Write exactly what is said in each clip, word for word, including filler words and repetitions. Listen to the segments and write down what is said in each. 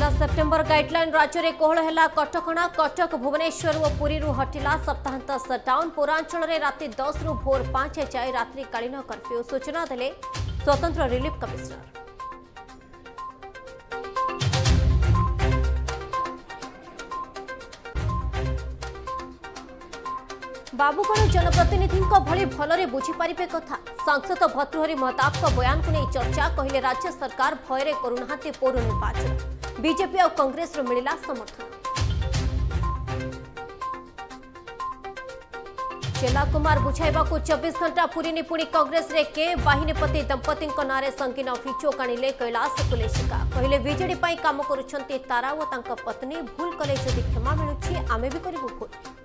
पहला September guideline राज्य में कोहल है कटकणा कटक भुवनेश्वर और पुरी हटिला सप्ताहांत सटडाउन पौरांचल में राति दस रु भोर पांच जाए रात्रिकालीन कर्फ्यू सूचना देले स्वतंत्र रिलीफ कमिश्नर। बाबुगढ़ जनप्रतिनिधि भली भलरे बुझीपारे कथा सांसद भर्तृहरि महताब बयान को नहीं चर्चा कहले राज्य सरकार भୟରେ करूना पौर निर्वाचन बीजेपी और कांग्रेस मिला समर्थन। चेला कुमार बुझाइबा चौबीस घंटा पुरी पुणी कांग्रेस रे के बाहिनीपति दंपति नारे संगीन अभियोग आनिले कैलाश कुलेशिका कहले बीजेडी काम करुछंती तारा और तांका पत्नी भूल कले जदि क्षमा मिलुछि आमे भी करिबु भूल।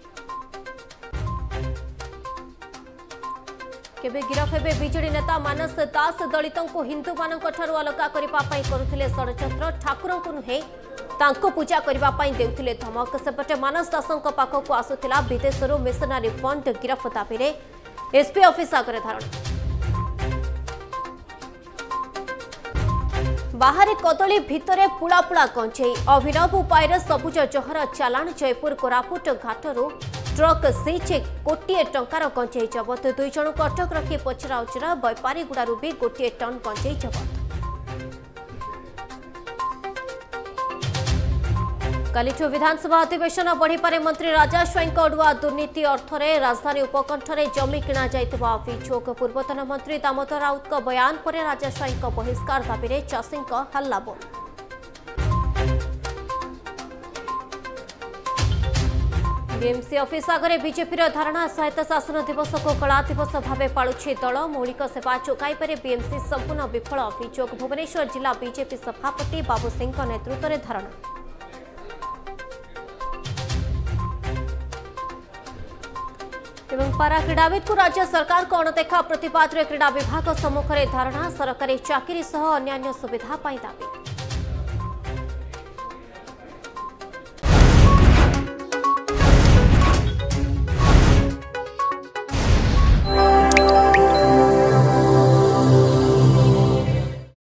केबे गिरफ हेबे बीजेडी नेता मानस दास दलितों को हिंदू मानक अलगा करने करुथिले षड्यंत्र ठाकुर को नुहे तांको पूजा करने देउथिले धमक सेपटे मानस दासों पाखक आसुथिला विदेशरू मिशनरी फंड गिरफ दाबी रे एसपी ऑफिस आगे धारणा। बाहर कदली भितरे पुला पुला गंजेई अभिनव उपाय सबुज जहर चालाण जयपुर कोरापुट घाटरू ट्रक सीचे गोटे टंकार गंजेई जबत दुई जन को अटक रखी पचरा उचरा बेपारीगुड़ू भी गोटे टन गंजेई जबत। कालिठू विधानसभा अधिवेशन बढ़ीपारे मंत्री राजा स्वाई अड़ुआ दुर्नीति अर्थरे राजधानी उपकंठरे जमी किणा जाइतिबा अभियोग पूर्वतन मंत्री दामोदर राउत बयान पर राजा स्वाई बहिष्कार दाबी में चाषी हल्ला बोल। बीएमसी ऑफिस आगे बीजेपी धारणा स्वायत्त शासन दिवस को कला दिवस भाव पालुछि दल मौलिक सेवा जोगाइबारे बीएमसी संपूर्ण विफल अभियोग भुवनेश्वर जिला बीजेपी सभापति बाबू सिंह नेतृत्व में धारणा। पारा क्रीड़ाविद को राज्य सरकार को अणदेखा प्रतिवाद क्रीड़ा विभाग सम्मुखें धारणा सरकारी चाकरी सह अन्यान्य सुविधा दाबी।